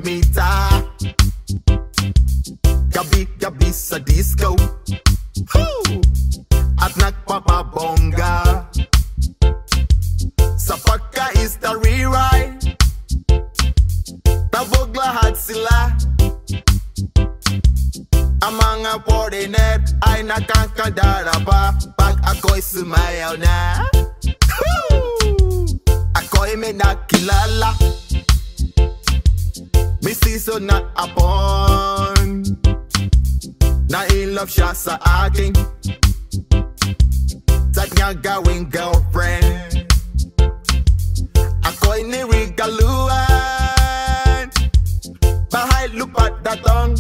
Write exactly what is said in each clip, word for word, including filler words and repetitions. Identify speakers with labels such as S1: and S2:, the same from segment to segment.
S1: Ermita. Gabi-gabi sa disco, Woo! At nagpapabongga. Sa pagka-istariray, Talbog lahat sila. Ang mga foreigner ay nagkakandarapa pag ako'y sumayaw na. Woo! Ako'y may nakilala, Mestizo na Hapon. Na-in-love siya sa akin, sa niya gawing girlfriend. Ako'y niregaluhan, bahay, lupa't, datung.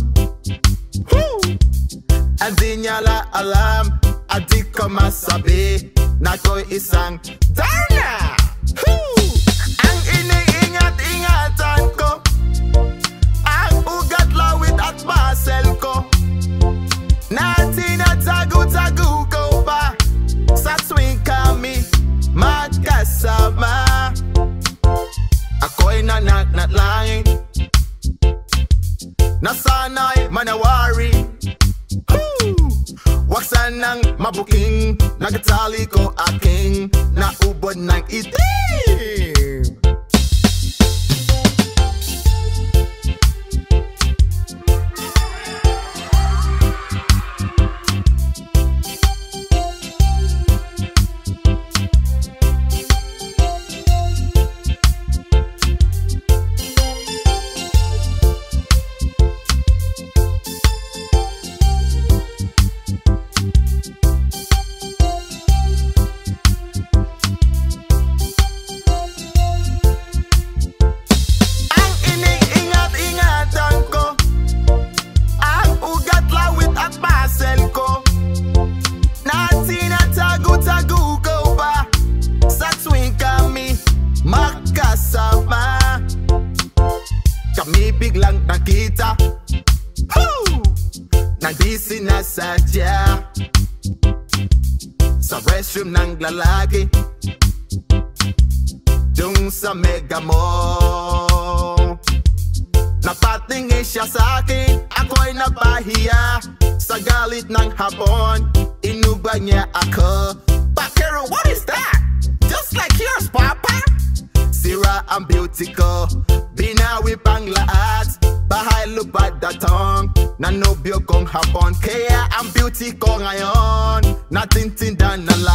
S1: At di niya la alam, at di ko masabi na ako'y isang Darna. Ang iniingat-ingatan ko, ang ugat, lawit at basel ko, na tinatago-tago ko pa sa tuwing kami magkasama. Ako'y nananalangin na sana'y manawari. Wag sanang mabuking, nagatali ko aking naubod ng itim. Kami biglang nakita, Woo! Nang di sinasadya, sa restroom ng lalaki, dung sa mega mall. Napatingin siya sa akin, ako'y napahiya. Sa galit ng Hapon, inubag niya ako. Bakero, what is that? Just like yours, Papa? Sira ang beauty ko, binawi pang lahat. Bahay, lupa't, datung, nanobyo kong Hapon. Kaya ang beauty ko ngayon, natintindan na lahat.